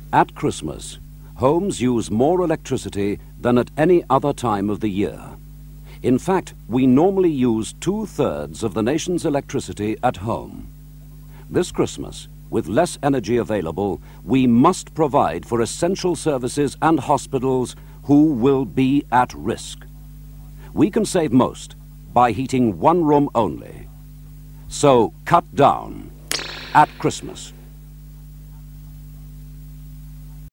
At Christmas, homes use more electricity than at any other time of the year. In fact, we normally use 2/3 of the nation's electricity at home. This Christmas, with less energy available, we must provide for essential services and hospitals who will be at risk. We can save most by heating one room only. So cut down at Christmas.